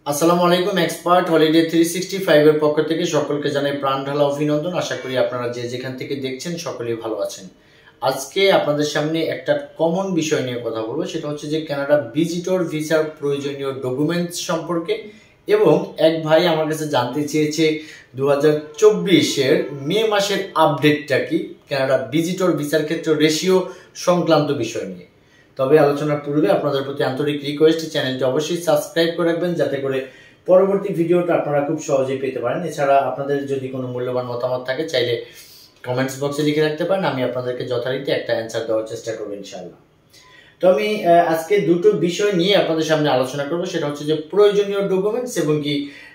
আসসালামু আলাইকুম। Expert holiday 365 এর পক্ষ থেকে সকলকে জানাই প্রাণ ঢালা অভিনন্দন। আশা করি আপনারা যে যেখান থেকে দেখছেন সকলেই ভালো আছেন। আজকে আপনাদের সামনে একটা কমন বিষয় নিয়ে কথা বলবো, সেটা হচ্ছে যে কানাডা ভিজিটর ভিসার প্রয়োজনীয় ডকুমেন্টস সম্পর্কে। এবং এক ভাই আমার কাছে জানতে চেয়েছে 2024-এর মে মাসের আপডেটটা কি কানাডা ভিজিটর ভিসার ক্ষেত্রে রেশিও সংক্রান্ত বিষয় নিয়ে। তবে আলোচনার পূর্বে আপনাদের প্রতি আন্তরিক রিকোয়েস্ট, চ্যানেলটি অবশ্যই সাবস্ক্রাইব করে রাখবেন যাতে করে পরবর্তী ভিডিওটা আপনারা খুব সহজেই পেতে পারেন। এছাড়া আপনাদের যদি কোনো মূল্যবান মতামত থাকে চাইলে কমেন্টস বক্সে লিখে রাখতে পারেন, আমি আপনাদেরকে যথারীতি একটা অ্যান্সার দেওয়ার চেষ্টা করবো ইনশাআল্লাহ। তো আমি আজকে দুটো বিষয় নিয়ে আপনাদের সামনে আলোচনা করব, সেটা হচ্ছে যে প্রয়োজনীয় ডকুমেন্টস এবং কি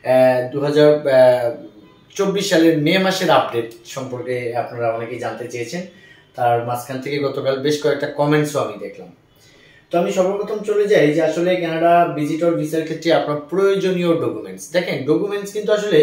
2024 সালের মে মাসের আপডেট সম্পর্কে আপনারা অনেকেই জানতে চেয়েছেন। তার মাঝখান থেকে গতকাল বেশ কয়েকটা কমেন্টসও আমি দেখলাম। তো আমি সর্বপ্রথম চলে যাই যে আসলে কানাডা ভিজিটর ভিসার ক্ষেত্রে আপনার প্রয়োজনীয় ডকুমেন্টস। দেখেন, ডকুমেন্টস কিন্তু আসলে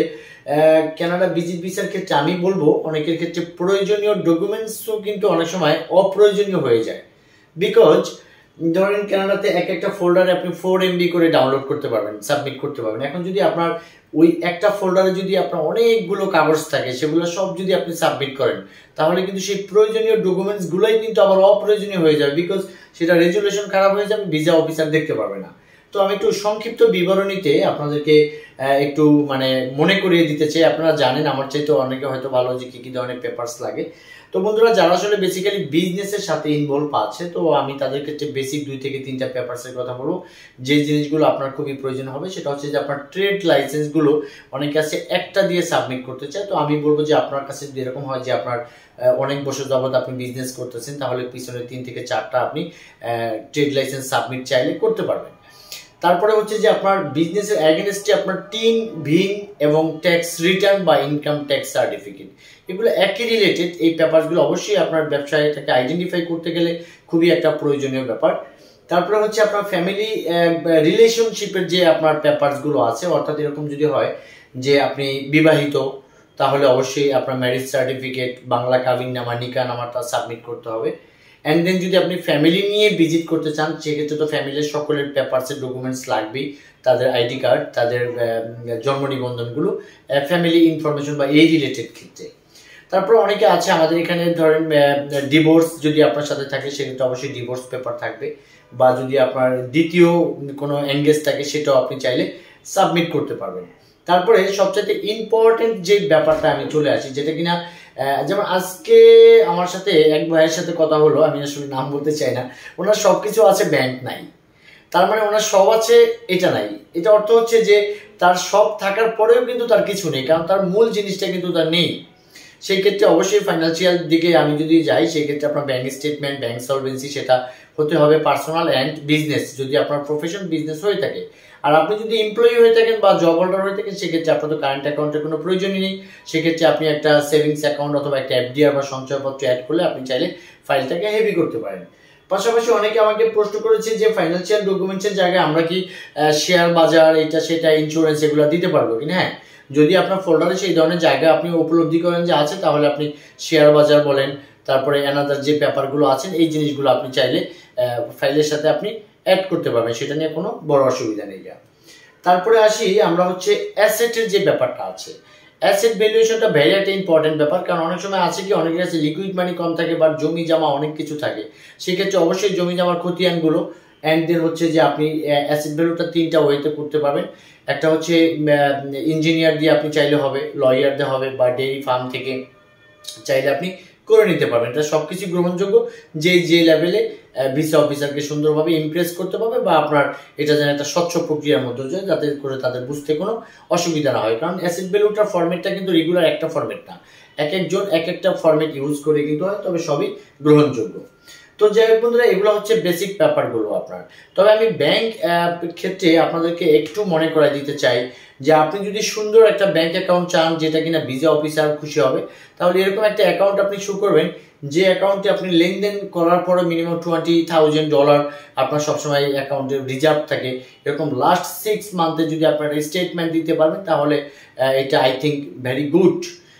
কানাডা ভিজিট ভিসার ক্ষেত্রে আমি বলবো অনেকের ক্ষেত্রে প্রয়োজনীয় ডকুমেন্টসও কিন্তু অনেক সময় অপ্রয়োজনীয় হয়ে যায়। বিকজ ধরেন কানাডাতে এক একটা ফোল্ডারে আপনি 4 MB করে ডাউনলোড করতে পারবেন, সাবমিট করতে পারবেন। এখন যদি আপনার ওই একটা ফোল্ডারে যদি আপনার অনেকগুলো কাগজ থাকে, সেগুলো সব যদি আপনি সাবমিট করেন, তাহলে কিন্তু সেই প্রয়োজনীয় ডকুমেন্টস গুলোই কিন্তু আবার অপ্রয়োজনীয় হয়ে যাবে। বিকজ সেটা রেজুলেশন খারাপ হয়ে যাবে, ভিসা অফিসার দেখতে পারবে না। তো আমি একটু সংক্ষিপ্ত বিবরণীতে আপনাদেরকে একটু মনে করিয়ে দিতে চাই। আপনারা জানেন আমার চাইতে অনেকে হয়তো ভালো যে কি কি ধরনের পেপারস লাগে। তো বন্ধুরা, যারা আসলে বেসিক্যালি বিজনেসের সাথে ইনভলভ আছে, তো আমি তাদের ক্ষেত্রে বেসিক 2 থেকে 3টা পেপারসের কথা বলবো। যে জিনিসগুলো আপনার খুবই প্রয়োজন হবে সেটা হচ্ছে যে আপনার ট্রেড লাইসেন্স গুলো অনেকে আছে একটা দিয়ে সাবমিট করতে চায়। তো আমি বলবো যে আপনার কাছে যদি এরকম হয় যে আপনার অনেক বছর যাবত আপনি বিজনেস করতেছেন, তাহলে পিছনে 3 থেকে 4টা আপনি ট্রেড লাইসেন্স সাবমিট চাইলে করতে পারবেন। তারপরে হচ্ছে যে আপনার বিজনেসের এগেইনস্টে আপনার টিন, ভিন এবং ট্যাক্স রিটার্ন বা ইনকাম ট্যাক্স সার্টিফিকেট, এগুলো একই রিলেটেড। এই পেপারসগুলো অবশ্যই আপনার ব্যবসায়টাকে আইডেন্টিফাই করতে গেলে খুবই একটা প্রয়োজনীয় ব্যাপার। তারপরে হচ্ছে আপনার ফ্যামিলি রিলেশনশিপের যে আপনার পেপারসগুলো আছে, অর্থাৎ এরকম যদি হয় যে আপনি বিবাহিত, তাহলে অবশ্যই আপনার ম্যারেজ সার্টিফিকেট, বাংলা কাবিননামা, নিকাহনামাটা সাবমিট করতে হবে। অ্যান্ড দেন যদি আপনি ফ্যামিলি নিয়ে ভিজিট করতে চান, সেক্ষেত্রে তো ফ্যামিলির সকলের পেপারসের ডকুমেন্টস লাগবেই, তাদের আইডি কার্ড, তাদের জন্ম নিবন্ধনগুলো, ফ্যামিলি ইনফরমেশন বা এই রিলেটেড ক্ষেত্রে। তারপর অনেকে আছে আমাদের এখানে, ধরেন ডিভোর্স যদি আপনার সাথে থাকে সেক্ষেত্রে অবশ্যই ডিভোর্স পেপার থাকবে, বা যদি আপনার দ্বিতীয় কোনো এঙ্গেজ থাকে সেটাও আপনি চাইলে সাবমিট করতে পারবেন। তারপরে সবচেয়ে ইম্পর্টেন্ট যে ব্যাপারটা আমি চলে আসি, যেটা কিনা যেমন আজকে আমার সাথে এক ভাইয়ের সাথে কথা হলো, আমি আসলে নাম বলতে চাই না। ওনার সবকিছু আছে, ব্যাংক নাই। তার মানে ওনার সব আছে, এটা নাই। এটা অর্থ হচ্ছে যে তার সব থাকার পরেও কিন্তু তার কিছু নেই, কারণ তার মূল জিনিসটা কিন্তু তার নেই। সেই ক্ষেত্রে অবশ্যই ফাইন্যান্সিয়াল দিকে আমি যদি যাই, সেই ক্ষেত্রে আপনার ব্যাংক স্টেটমেন্ট, ব্যাংক সলভেন্সি, সেটা হতে হবে পার্সোনাল অ্যান্ড বিজনেস, যদি আপনার প্রফেশন বিজনেস হয়ে থাকে। আর আপনি যদি এমপ্লয়ি হয়ে থাকেন বা জব হোল্ডার হয়ে থাকেন, সেক্ষেত্রে আপনার তো কারেন্ট অ্যাকাউন্টের কোনো প্রয়োজনই নেই। সেক্ষেত্রে আপনি একটা সেভিংস অ্যাকাউন্ট অথবা একটা এফডিআর বা সঞ্চয়পত্র অ্যাড করলে আপনি চাইলে ফাইলটাকে হেভি করতে পারেন। পাশাপাশি অনেকে আমাকে প্রশ্ন করেছে যে ফাইন্যান্সিয়াল ডকুমেন্টসের জায়গায় আমরা কি শেয়ার বাজার, এটা সেটা, ইন্স্যুরেন্স, এগুলো দিতে পারবো কিনা? হ্যাঁ, যদি আপনার ফোল্ডারে সেই ধরনের জায়গা আপনি উপলব্ধি করেন যে আছে, তাহলে আপনি শেয়ার বাজার বলেন, তারপরে অ্যানাদার যে পেপারগুলো আছেন, এই জিনিসগুলো আপনি চাইলে ফাইলের সাথে আপনি অ্যাড করতে পারবেন, সেটা নিয়ে কোনো বড় অসুবিধা নেই। তারপরে আসি আমরা হচ্ছে অ্যাসেটের যে ব্যাপারটা আছে। অ্যাসেট ভ্যালুয়েশনটা ভেরি একটা ইম্পর্টেন্ট ব্যাপার, কারণ অনেক সময় আছে কি অনেকের কাছে লিকুইড মানি কম থাকে বা জমি জমা অনেক কিছু থাকে। সেক্ষেত্রে অবশ্যই জমি জমার খতিয়ানগুলো, অ্যান্ড দেন হচ্ছে যে আপনি অ্যাসেট ভ্যালুটা 3টা ওয়েতে করতে পারবেন। একটা হচ্ছে ইঞ্জিনিয়ার দিয়ে আপনি চাইলে হবে, লয়ার দিয়ে হবে, বা ডেইরি ফার্ম থেকে চাইলে আপনি করে নিতে পারবেন। এটা সবকিছু গ্রহণযোগ্য, যে লেভেলে ভিসা অফিসারকে সুন্দরভাবে ইমপ্রেস করতে পারবে, বা আপনার এটা যেন একটা স্বচ্ছ প্রক্রিয়ার মধ্যে যায়, যাতে করে তাদের বুঝতে কোনো অসুবিধা না হয়। কারণ অ্যাসেট ভ্যালুটার ফরম্যাটটা কিন্তু রেগুলার একটা ফরম্যাট না, এক একজন এক একটা ফরম্যাট ইউজ করে কিন্তু হয়, তবে সবই গ্রহণযোগ্য। তো যাই হোক বন্ধুরা, এগুলো হচ্ছে বেসিক ব্যাপারগুলো আপনার। তবে আমি ব্যাংক ক্ষেত্রে আপনাদেরকে একটু মনে করাই দিতে চাই যে আপনি যদি সুন্দর একটা ব্যাংক অ্যাকাউন্ট চান, যেটা কিনা ভিসা অফিসার খুশি হবে, তাহলে এরকম একটা অ্যাকাউন্ট আপনি শুরু করবেন, যে অ্যাকাউন্টে আপনি লেনদেন করার পরে মিনিমাম $20,000 আপনার সবসময় অ্যাকাউন্টে রিজার্ভ থাকে। এরকম লাস্ট 6 মান্থে যদি আপনারা স্টেটমেন্ট দিতে পারবেন, তাহলে এটা I think very good.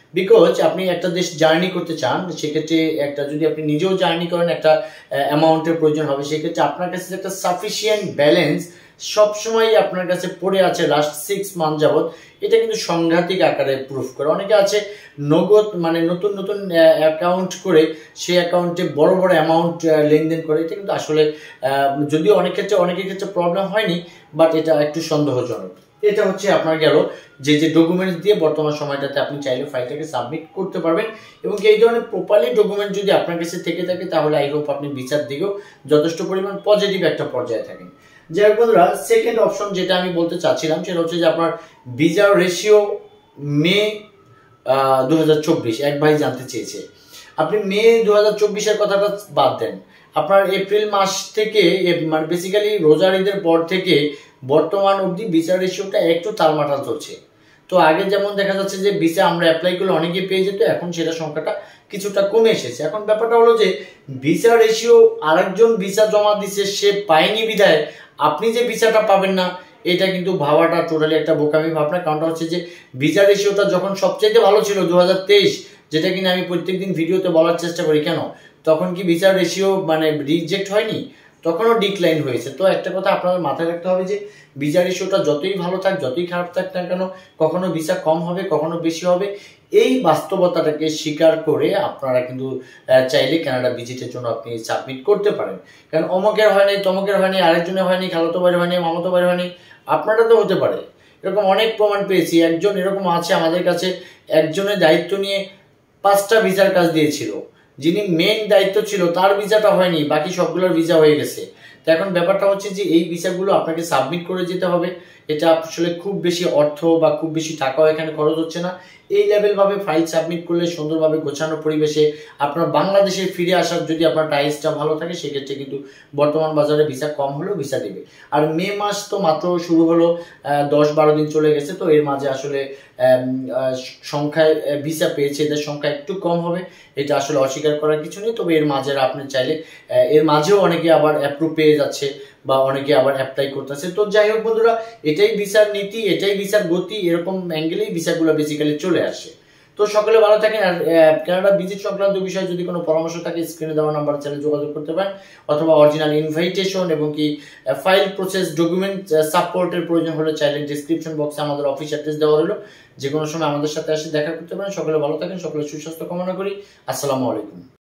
Because আপনি একটা দেশ জার্নি করতে চান, সেক্ষেত্রে একটা যদি আপনি নিজেও জার্নি করেন একটা অ্যামাউন্টের প্রয়োজন হবে, সেক্ষেত্রে আপনার কাছে একটা সাফিসিয়েন্ট ব্যালেন্স সবসময় আপনার কাছে পড়ে আছে লাস্ট 6 মান্থ যাবত, এটা কিন্তু সাংঘাতিক আকারে প্রুফ করে। অনেকে আছে নগদ মানে নতুন নতুন অ্যাকাউন্ট করে সেই অ্যাকাউন্টে বড় বড় অ্যামাউন্ট লেনদেন করে, এটা কিন্তু আসলে যদিও অনেকের ক্ষেত্রে প্রবলেম হয়নি, বাট এটা একটু সন্দেহজনক। এটা হচ্ছে আপনার গেল যে ডকুমেন্টস দিয়ে বর্তমান সময়টাতে আপনি চাইলে ফাইলটাকে সাবমিট করতে পারবেন, এবং এই ধরনের প্রপারলি ডকুমেন্ট যদি আপনার কাছে থেকে থাকে তাহলে আই হোপ আপনি বিচার দিকেও যথেষ্ট পরিমাণ পজিটিভ একটা পর্যায়ে থাকেন। যাই হোক বন্ধুরা, সেকেন্ড অপশন যেটা আমি বলতে চাচ্ছিলাম সেটা হচ্ছে যে আপনার ভিসার রেশিও মে 2024। এক ভাই জানতে চেয়েছে, আপনি মে 2024-এর কথাটা বাদ দেন, আপনার এপ্রিল মাস থেকে মানে বেসিক্যালি রোজার ঈদের পর থেকে বর্তমান অবধি ভিসা রেশিওটা একটু তালমাটাল চলছে। তো আগে যেমন দেখা যাচ্ছে যে ভিসা আমরা অ্যাপ্লাই করলে অনেকে পেয়ে যেত, এখন সেটা সংখ্যাটা কিছুটা কমে এসেছে। এখন ব্যাপারটা হলো যে ভিসা রেশিও আরেকজন ভিসা জমা দিচ্ছে, সে পায়নি বিধায় আপনি যে ভিসাটা পাবেন না, এটা কিন্তু ভাবাটা টোটালি একটা বোকামি ভাবনা। কারণটা হচ্ছে যে ভিসা রেশিওটা যখন সবচেয়ে ভালো ছিল 2023, যেটা কিনা আমি প্রত্যেকদিন ভিডিওতে বলার চেষ্টা করি, কেন তখন কি ভিসা রেশিও মানে রিজেক্ট হয়নি, তখনও ডিক্লাইন হয়েছে। তো একটা কথা আপনাদের মাথায় রাখতে হবে যে ভিসা রেশিওটা যতই ভালো থাক যতই খারাপ থাক না কেন, কখনো ভিসা কম হবে কখনো বেশি হবে, এই বাস্তবতাটাকে স্বীকার করে আপনারা কিন্তু চাইলে কানাডা ভিজিটের জন্য আপনি সাবমিট করতে পারেন। কারণ অমকের হয়নি, তমকের হয়নি, আরেকজনের হয়নি, খালাতো ভাইয়ের হয়নি, মামাতো ভাইয়ের হয়নি, আপনারা তো হতে পারে। এরকম অনেক প্রমাণ পেয়েছি। একজন এরকম আছে আমাদের কাছে, একজনের দায়িত্ব নিয়ে 5টা ভিসার কাজ দিয়েছিল, যিনি মেইন দায়িত্ব ছিল তার ভিসাটা হয়নি, বাকি সবগুলোর ভিসা হয়ে গেছে। তো এখন ব্যাপারটা হচ্ছে যে এই ভিসাগুলো আপনাকে সাবমিট করে যেতে হবে। এটা আসলে খুব বেশি অর্থ বা খুব বেশি টাকাও এখানে খরচ হচ্ছে না। এই লেভেল ভাবে ফাইল সাবমিট করলে সুন্দরভাবে গোছানো পরিবেশে আপনার বাংলাদেশে ফিরে আসার যদি আপনার টাইলসটা ভালো থাকে, সেক্ষেত্রে কিন্তু বর্তমান বাজারে ভিসা কম হলেও ভিসা দেবে। আর মে মাস তো মাত্র শুরু হলো, 10-12 দিন চলে গেছে। তো এর মাঝে আসলে সংখ্যায় ভিসা পেয়েছে এদের সংখ্যা একটু কম হবে, এটা আসলে অস্বীকার করার কিছু নেই। তবে এর মাঝে আপনি চাইলে এর মাঝেও অনেকে আবার অ্যাপ্রুভ পেয়ে যাচ্ছে বা অনেকে আবার অ্যাপ্লাই করতেছে। তো যাই হোক বন্ধুরা, এটাই ভিসার নীতি, এটাই ভিসার গতি, এরকম অ্যাঙ্গেলেই ভিসাগুলো বেসিক্যালি চলে আসে। তো সকলে ভালো থাকেন। আর কানাডা ভিজিট সংক্রান্ত বিষয়ে যদি কোনো পরামর্শ থাকে স্ক্রিনে দেওয়া নাম্বার চ্যানেলে যোগাযোগ করতে পারেন, অথবা অরিজিনাল ইনভাইটেশন এবং কি ফাইল প্রসেস ডকুমেন্ট সাপোর্টের প্রয়োজন হলে চাইলে ডিসক্রিপশন বক্সে আমাদের অফিস অ্যাড্রেস দেওয়া হলো, যে কোনো সময় আমাদের সাথে এসে দেখা করতে পারেন। সকলে ভালো থাকেন, সকলে সুস্বাস্থ্য কামনা করি। আসসালামু আলাইকুম।